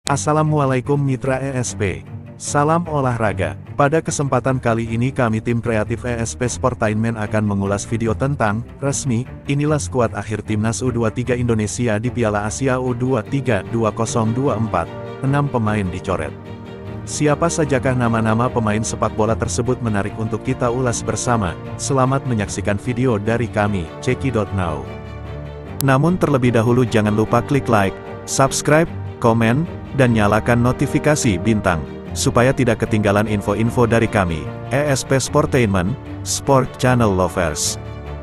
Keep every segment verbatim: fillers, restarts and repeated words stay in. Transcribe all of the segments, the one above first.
Assalamualaikum mitra E S P. Salam olahraga. Pada kesempatan kali ini kami tim kreatif E S P Sportainment akan mengulas video tentang, resmi, inilah skuad akhir Timnas U dua puluh tiga Indonesia di Piala Asia U dua puluh tiga dua ribu dua puluh empat. enam pemain dicoret. Siapa sajakah nama-nama pemain sepak bola tersebut menarik untuk kita ulas bersama. Selamat menyaksikan video dari kami, Ceki dot now. Namun terlebih dahulu jangan lupa klik like, subscribe, komen, dan nyalakan notifikasi bintang, supaya tidak ketinggalan info-info dari kami, E S P Sportainment, Sport Channel Lovers.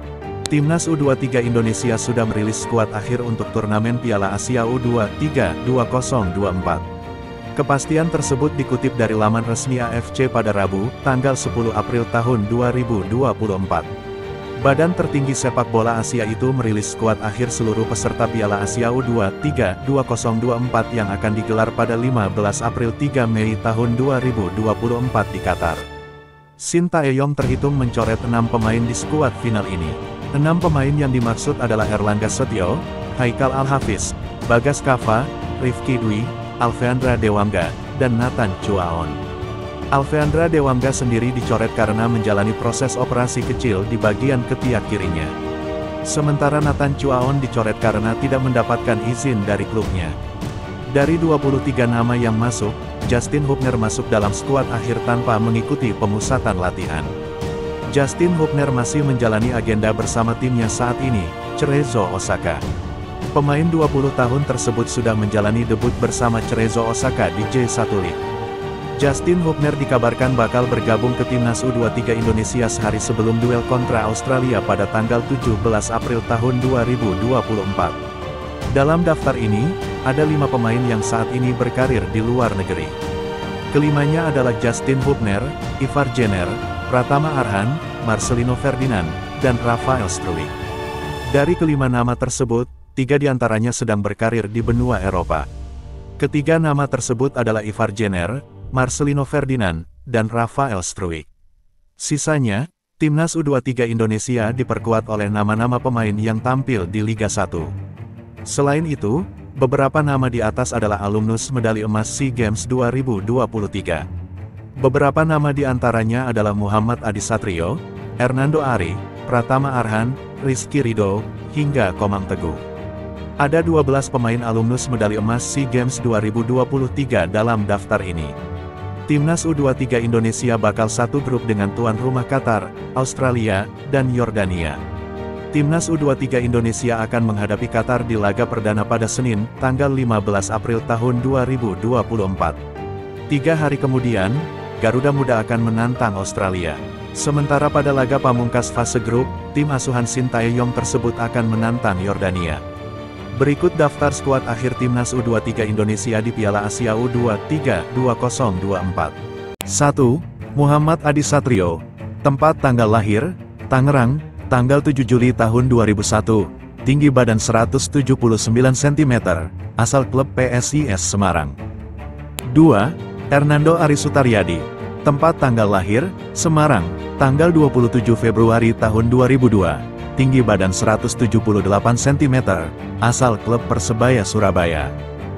Timnas U dua puluh tiga Indonesia sudah merilis skuad akhir untuk turnamen Piala Asia U dua puluh tiga dua ribu dua puluh empat. Kepastian tersebut dikutip dari laman resmi A F C pada Rabu, tanggal sepuluh April tahun dua ribu dua puluh empat. Badan tertinggi sepak bola Asia itu merilis skuad akhir seluruh peserta Piala Asia U dua puluh tiga dua ribu dua puluh empat yang akan digelar pada lima belas April hingga tiga Mei tahun dua ribu dua puluh empat di Qatar. Shin Tae-yong terhitung mencoret enam pemain di skuad final ini. Enam pemain yang dimaksud adalah Erlangga Setio, Haikal Al-Hafiz, Bagas Kava, Rifki Dwi, Alfeandra Dewangga, dan Nathan Chuaon. Alfeandra Dewangga sendiri dicoret karena menjalani proses operasi kecil di bagian ketiak kirinya. Sementara Nathan Chuaon dicoret karena tidak mendapatkan izin dari klubnya. Dari dua puluh tiga nama yang masuk, Justin Hubner masuk dalam skuad akhir tanpa mengikuti pemusatan latihan. Justin Hubner masih menjalani agenda bersama timnya saat ini, Cerezo Osaka. Pemain dua puluh tahun tersebut sudah menjalani debut bersama Cerezo Osaka di J satu League. Justin Hubner dikabarkan bakal bergabung ke Timnas U dua puluh tiga Indonesia sehari sebelum duel kontra Australia pada tanggal tujuh belas April tahun dua ribu dua puluh empat. Dalam daftar ini, ada lima pemain yang saat ini berkarir di luar negeri. Kelimanya adalah Justin Hubner, Ivar Jenner, Pratama Arhan, Marcelino Ferdinand, dan Rafael Struijk. Dari kelima nama tersebut, tiga diantaranya sedang berkarir di benua Eropa. Ketiga nama tersebut adalah Ivar Jenner, Marcelino Ferdinand, dan Rafael Struijk. Sisanya, Timnas U dua puluh tiga Indonesia diperkuat oleh nama-nama pemain yang tampil di Liga satu. Selain itu, beberapa nama di atas adalah alumnus medali emas SEA Games dua ribu dua puluh tiga. Beberapa nama di antaranya adalah Muhammad Adi Satrio, Hernando Ari, Pratama Arhan, Rizky Ridho, hingga Komang Teguh. Ada dua belas pemain alumnus medali emas SEA Games dua ribu dua puluh tiga dalam daftar ini. Timnas U dua puluh tiga Indonesia bakal satu grup dengan tuan rumah Qatar, Australia, dan Yordania. Timnas U dua puluh tiga Indonesia akan menghadapi Qatar di laga perdana pada Senin, tanggal lima belas April tahun dua ribu dua puluh empat. Tiga hari kemudian, Garuda Muda akan menantang Australia. Sementara pada laga pamungkas fase grup, tim asuhan Shin Tae-yong tersebut akan menantang Yordania. Berikut daftar skuad akhir Timnas U dua puluh tiga Indonesia di Piala Asia U dua puluh tiga dua ribu dua puluh empat. satu. Muhammad Adi Satrio. Tempat tanggal lahir, Tangerang, tanggal tujuh Juli tahun dua ribu satu. Tinggi badan seratus tujuh puluh sembilan sentimeter, asal klub P S I S Semarang. dua. Hernando Ari Sutaryadi. Tempat tanggal lahir, Semarang, tanggal dua puluh tujuh Februari tahun dua ribu dua. Tinggi badan seratus tujuh puluh delapan sentimeter, asal klub Persebaya Surabaya.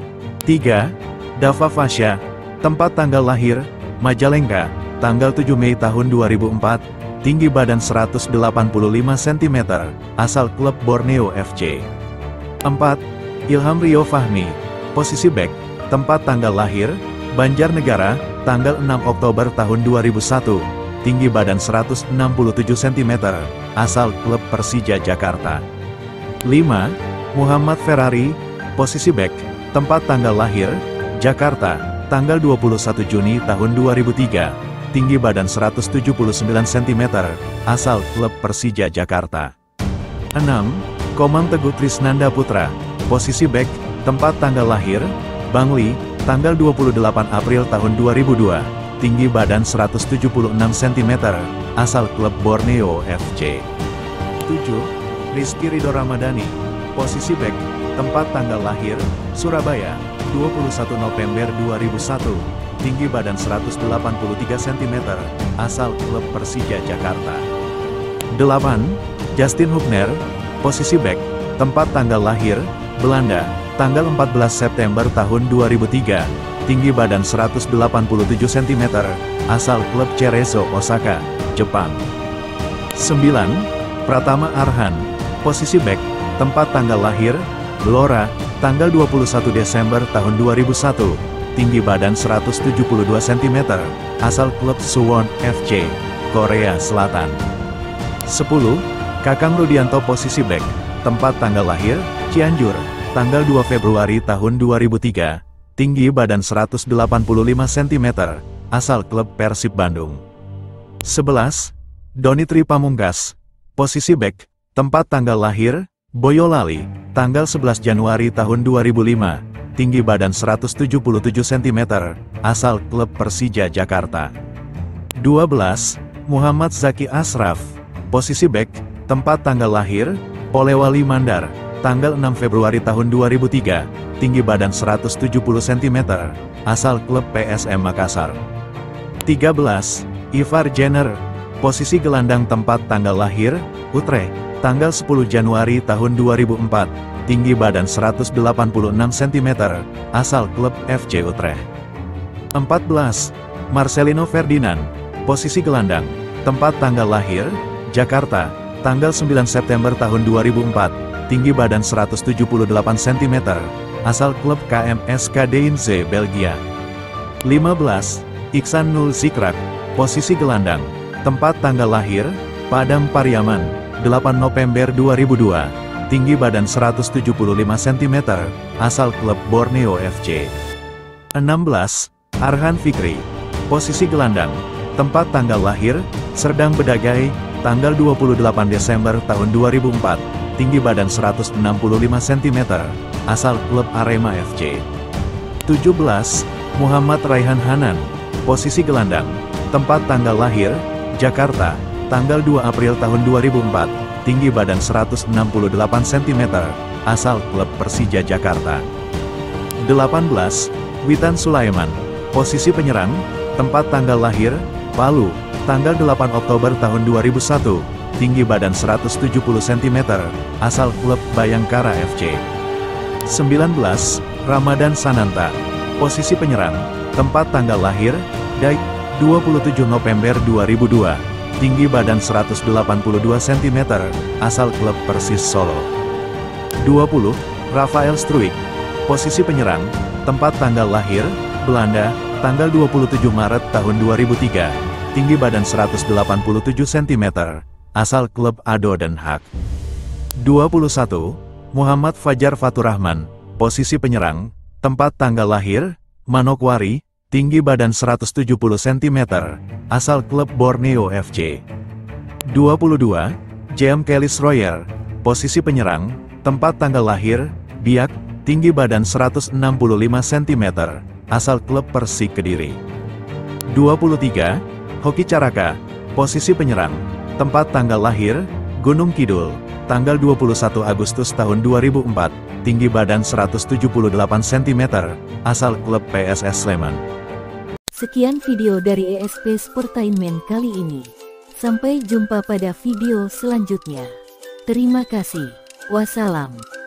tiga. Dava Fasya. Tempat tanggal lahir, Majalengka, tanggal tujuh Mei tahun dua ribu empat. Tinggi badan seratus delapan puluh lima sentimeter, asal klub Borneo F C. empat. Ilham Rio Fahmi. Posisi bek. Tempat tanggal lahir, Banjarnegara, tanggal enam Oktober tahun dua ribu satu. Tinggi badan seratus enam puluh tujuh sentimeter, asal klub Persija Jakarta. lima. Muhammad Ferrari. Posisi bek. Tempat tanggal lahir, Jakarta, tanggal dua puluh satu Juni tahun dua ribu tiga. Tinggi badan seratus tujuh puluh sembilan sentimeter, asal klub Persija Jakarta. enam. Komang Teguh Trisnanda Putra. Posisi bek. Tempat tanggal lahir, Bangli, tanggal dua puluh delapan April tahun dua ribu dua. Tinggi badan seratus tujuh puluh enam sentimeter, asal klub Borneo F C. tujuh. Rizky Ridho Ramadhani. Posisi bek. Tempat tanggal lahir, Surabaya, dua puluh satu November dua ribu satu. Tinggi badan seratus delapan puluh tiga sentimeter, asal klub Persija Jakarta. delapan. Justin Hubner. Posisi bek. Tempat tanggal lahir, Belanda, tanggal empat belas September tahun dua ribu tiga, tinggi badan seratus delapan puluh tujuh sentimeter, asal klub Cerezo Osaka, Jepang. sembilan. Pratama Arhan, posisi bek, tempat tanggal lahir, Blora, tanggal dua puluh satu Desember tahun dua ribu satu, tinggi badan seratus tujuh puluh dua sentimeter, asal klub Suwon F C, Korea Selatan. sepuluh. Kakang Rudianto, posisi bek, tempat tanggal lahir, Cianjur, tanggal dua Februari tahun dua ribu tiga, tinggi badan seratus delapan puluh lima sentimeter, asal klub Persib Bandung. sebelas. Donitri Pamungkas, posisi bek, tempat tanggal lahir, Boyolali, tanggal sebelas Januari tahun dua ribu lima, tinggi badan seratus tujuh puluh tujuh sentimeter, asal klub Persija Jakarta. dua belas. Muhammad Zaki Asraf, posisi bek, tempat tanggal lahir, Polewali Mandar, tanggal enam Februari tahun dua ribu tiga, tinggi badan seratus tujuh puluh sentimeter, asal klub P S M Makassar. tiga belas. Ivar Jenner, posisi gelandang, tempat tanggal lahir, Utrecht, tanggal sepuluh Januari tahun dua ribu empat, tinggi badan seratus delapan puluh enam sentimeter, asal klub F C Utrecht. empat belas. Marcelino Ferdinand, posisi gelandang, tempat tanggal lahir, Jakarta, tanggal sembilan September tahun dua ribu empat, tinggi badan seratus tujuh puluh delapan sentimeter, asal klub K M S K Deinze Belgia. lima belas. Iksan Nul Zikrak, posisi gelandang, tempat tanggal lahir, Padang Pariaman, delapan November dua ribu dua, tinggi badan seratus tujuh puluh lima sentimeter, asal klub Borneo F C. enam belas. Arhan Fikri, posisi gelandang, tempat tanggal lahir, Serdang Bedagai, tanggal dua puluh delapan Desember tahun dua ribu empat, tinggi badan seratus enam puluh lima sentimeter, asal klub Arema F C. tujuh belas. Muhammad Raihan Hanan, posisi gelandang, tempat tanggal lahir, Jakarta, tanggal dua April tahun dua ribu empat, tinggi badan seratus enam puluh delapan sentimeter, asal klub Persija Jakarta. delapan belas. Witan Sulaiman, posisi penyerang, tempat tanggal lahir, Palu, tanggal delapan Oktober tahun dua ribu satu, tinggi badan seratus tujuh puluh sentimeter, asal klub Bayangkara F C. sembilan belas. Ramadan Sananta, posisi penyerang, tempat tanggal lahir, Daik, dua puluh tujuh November dua ribu dua, tinggi badan seratus delapan puluh dua sentimeter, asal klub Persis Solo. dua puluh. Rafael Struijk, posisi penyerang, tempat tanggal lahir, Belanda, tanggal dua puluh tujuh Maret tahun dua ribu tiga, tinggi badan seratus delapan puluh tujuh sentimeter, asal klub A D O Den Haag. dua puluh satu. Muhammad Fajar Faturrahman, posisi penyerang, tempat tanggal lahir, Manokwari, tinggi badan seratus tujuh puluh sentimeter, asal klub Borneo F C. dua puluh dua. J M Kellis Royer, posisi penyerang, tempat tanggal lahir, Biak, tinggi badan seratus enam puluh lima sentimeter, asal klub Persik Kediri. dua puluh tiga. Hoki Caraka, posisi penyerang, tempat tanggal lahir, Gunung Kidul, tanggal dua puluh satu Agustus tahun dua ribu empat, tinggi badan seratus tujuh puluh delapan sentimeter, asal klub P S S Sleman. Sekian video dari E S P Sportainment kali ini. Sampai jumpa pada video selanjutnya. Terima kasih. Wassalam.